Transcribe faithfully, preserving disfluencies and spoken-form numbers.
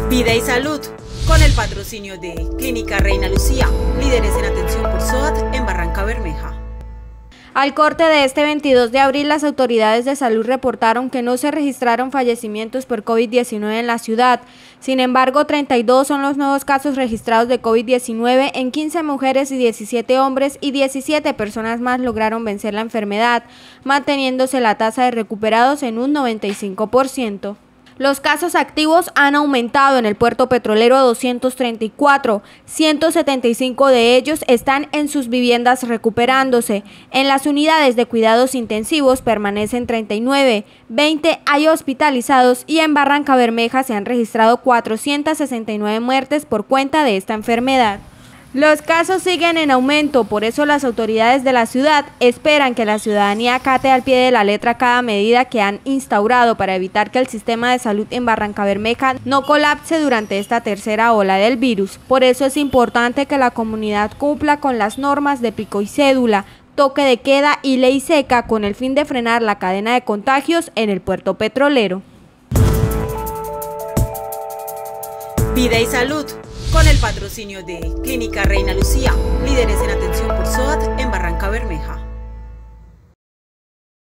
Vida y Salud, con el patrocinio de Clínica Reina Lucía, líderes en atención por S O A T en Barrancabermeja. Al corte de este veintidós de abril, las autoridades de salud reportaron que no se registraron fallecimientos por COVID diecinueve en la ciudad. Sin embargo, treinta y dos son los nuevos casos registrados de COVID diecinueve en quince mujeres y diecisiete hombres, y diecisiete personas más lograron vencer la enfermedad, manteniéndose la tasa de recuperados en un noventa y cinco por ciento. Los casos activos han aumentado en el puerto petrolero a doscientos treinta y cuatro, ciento setenta y cinco de ellos están en sus viviendas recuperándose. En las unidades de cuidados intensivos permanecen treinta y nueve, veinte hay hospitalizados, y en Barrancabermeja se han registrado cuatrocientas sesenta y nueve muertes por cuenta de esta enfermedad. Los casos siguen en aumento, por eso las autoridades de la ciudad esperan que la ciudadanía acate al pie de la letra cada medida que han instaurado para evitar que el sistema de salud en Barrancabermeja no colapse durante esta tercera ola del virus. Por eso es importante que la comunidad cumpla con las normas de pico y cédula, toque de queda y ley seca, con el fin de frenar la cadena de contagios en el puerto petrolero. Vida y Salud, con el patrocinio de Clínica Reina Lucía, líderes en atención por S O A T en Barrancabermeja.